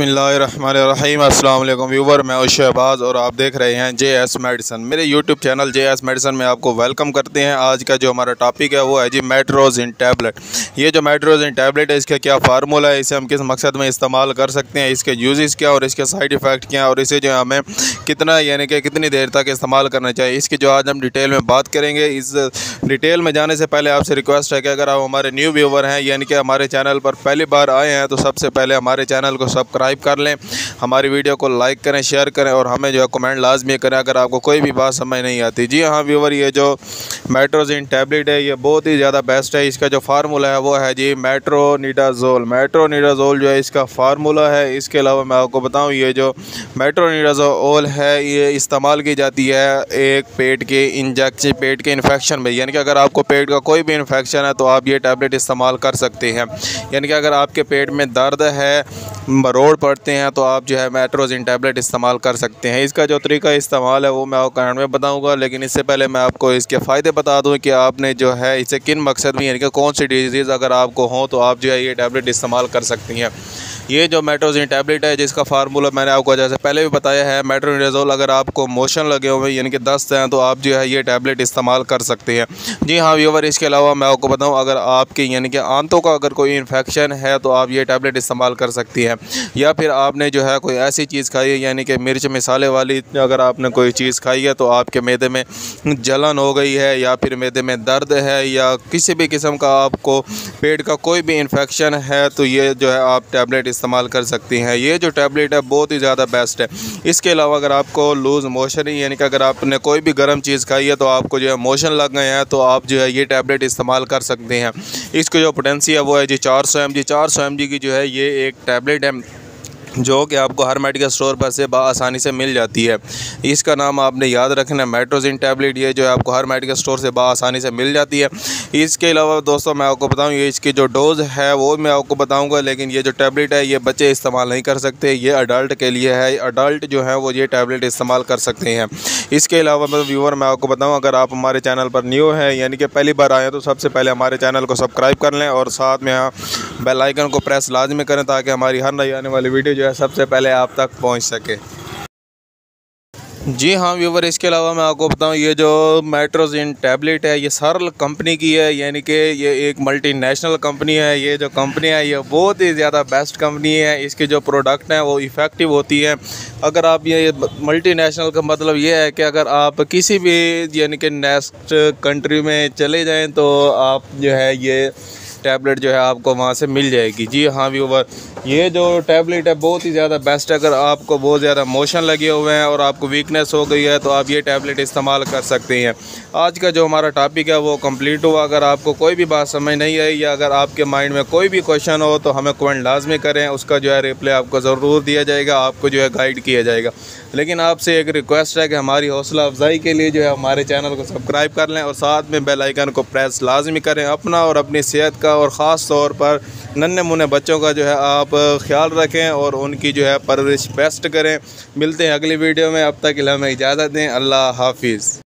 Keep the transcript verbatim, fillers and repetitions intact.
बिस्मिल्लाहिर्रहमानिर्रहीम। अस्सलाम वालेकुम व्यूवर, मैं शहबाज और आप देख रहे हैं जे एस मेडिसन। मेरे YouTube channel J S medicine में आपको वेलकम करते हैं। आज का जो हमारा टॉपिक है वो है जी मेट्रोजिन टैबलेट। ये जो मेट्रोजिन टैबलेट है इसका क्या फार्मूला है, इसे हम किस मकसद में इस्तेमाल कर सकते हैं, इसके यूजेस क्या और इसके साइड इफ़ेक्ट क्या और इसे जो हमें कितना यानी कि कितनी देर तक इस्तेमाल करना चाहिए, इसकी जो आज हम डिटेल में बात करेंगे। इस डिटेल में जाने से पहले आपसे रिक्वेस्ट है कि अगर आप हमारे न्यू व्यूवर हैं यानी कि हमारे चैनल पर पहली बार आए हैं तो सबसे पहले हमारे चैनल को सब्सक्राइब कर लें, हमारी वीडियो को लाइक करें, शेयर करें और हमें जो है कमेंट लाजमी करें अगर आपको कोई भी बात समझ नहीं आती। जी हाँ व्यूवर, ये जो मेट्रोजिन टैबलेट है ये बहुत ही ज़्यादा बेस्ट है। इसका जो फार्मूला है वो है जी मेट्रोनिडाज़ोल। मेट्रोनिडाज़ोल जो है इसका फार्मूला है। इसके अलावा मैं आपको बताऊँ, ये जो मेट्रोनिडाज़ोल है ये इस्तेमाल की जाती है एक पेट के इंजेक्शन पेट के इन्फेक्शन में, यानी कि अगर आपको पेट का कोई भी इन्फेक्शन है तो आप ये टैबलेट इस्तेमाल कर सकते हैं। यानी कि अगर आपके पेट में दर्द है, मरोड़ पड़ते हैं तो आप जो है मेट्रोजिन टैबलेट इस्तेमाल कर सकते हैं। इसका जो तरीका इस्तेमाल है वो मैं आपको एंड में बताऊंगा, लेकिन इससे पहले मैं आपको इसके फ़ायदे बता दूं कि आपने जो है इसे किन मकसद में यानी कि कौन सी डिजीज़ अगर आपको हो तो आप जो है ये टैबलेट इस्तेमाल कर सकती हैं। ये जो मेट्रोजिन टैबलेट है जिसका फार्मूला मैंने आपको जैसे पहले भी बताया है, मेट्रोनिडाज़ोल। अगर आपको मोशन लगे हुए यानी कि दस्त हैं तो आप जो है ये टैबलेट इस्तेमाल कर सकते हैं। जी हाँ व्यूवर, इसके अलावा मैं आपको बताऊं, अगर आपके यानी कि आंतों का अगर कोई इन्फेक्शन है तो आप ये टैबलेट इस्तेमाल कर सकती हैं। या फिर आपने जो है कोई ऐसी चीज़ खाई है यानी कि मिर्च मसाले वाली अगर आपने कोई चीज़ खाई है तो आपके मैदे में जलन हो गई है या फिर मैदे में दर्द है या किसी भी किस्म का आपको पेट का कोई भी इन्फेक्शन है तो ये जो है आप टैबलेट इस्तेमाल कर सकती हैं। ये जो टैबलेट है बहुत ही ज़्यादा बेस्ट है। इसके अलावा अगर आपको लूज़ मोशन यानी कि अगर आपने कोई भी गर्म चीज़ खाई है तो आपको जो है मोशन लग गए हैं तो आप जो है ये टैबलेट इस्तेमाल कर सकते हैं। इसकी जो पोटेंसी है वो है जी चार सौ एम जी। चार सौ एम जी की जो है ये एक टैबलेट है जो कि आपको हर मेडिकल स्टोर पर से आसानी से मिल जाती है। इसका नाम आपने याद रखना है मेट्रोजिन टैबलेट। ये जो है आपको हर मेडिकल स्टोर से आसानी से मिल जाती है। इसके अलावा दोस्तों मैं आपको बताऊं, ये इसकी जो डोज़ है वो मैं आपको बताऊंगा, लेकिन ये जो टैबलेट है ये बच्चे इस्तेमाल नहीं कर सकते, ये अडल्ट के लिए है। अडल्ट जो है वो ये टैबलेट इस्तेमाल कर सकते हैं। इसके अलावा मैं व्यूअर मैं आपको बताऊँ, अगर आप हमारे चैनल पर न्यू है यानी कि पहली बार आए तो सबसे पहले हमारे चैनल को सब्सक्राइब कर लें और साथ में यहाँ बेल आइकन को प्रेस लाजमी करें ताकि हमारी हर नई आने वाली वीडियो जो है सबसे पहले आप तक पहुंच सके। जी हाँ व्यूवर, इसके अलावा मैं आपको बताऊं, ये जो मेट्रोजिन टैबलेट है ये सरल कंपनी की है, यानी कि ये एक मल्टीनेशनल कंपनी है। ये जो कंपनी है ये बहुत ही ज़्यादा बेस्ट कंपनी है। इसके जो प्रोडक्ट हैं वो इफ़ेक्टिव होती है। अगर आप ये मल्टीनेशनल का मतलब ये है कि अगर आप किसी भी यानी कि नेक्स्ट कंट्री में चले जाएँ तो आप जो है ये टैबलेट जो है आपको वहाँ से मिल जाएगी। जी हाँ व्यूवर, ये जो टैबलेट है बहुत ही ज़्यादा बेस्ट है। अगर आपको बहुत ज़्यादा मोशन लगे हुए हैं और आपको वीकनेस हो गई है तो आप ये टैबलेट इस्तेमाल कर सकते हैं। आज का जो हमारा टॉपिक है वो कंप्लीट हुआ। अगर आपको कोई भी बात समझ नहीं आई या अगर आपके माइंड में कोई भी क्वेश्चन हो तो हमें कमेंट लाजमी करें, उसका जो है रिप्लाई आपको ज़रूर दिया जाएगा, आपको जो है गाइड किया जाएगा। लेकिन आपसे एक रिक्वेस्ट है कि हमारी हौसला अफजाई के लिए जो है हमारे चैनल को सब्सक्राइब कर लें और साथ में बेल आइकन को प्रेस लाजमी करें। अपना और अपनी सेहत का और ख़ास तौर पर नन्हे मुन्ने बच्चों का जो है आप ख्याल रखें और उनकी जो है परवरिश बेस्ट करें। मिलते हैं अगली वीडियो में, अब तक के लिए हमें इजाज़त दें। अल्लाह हाफिज़।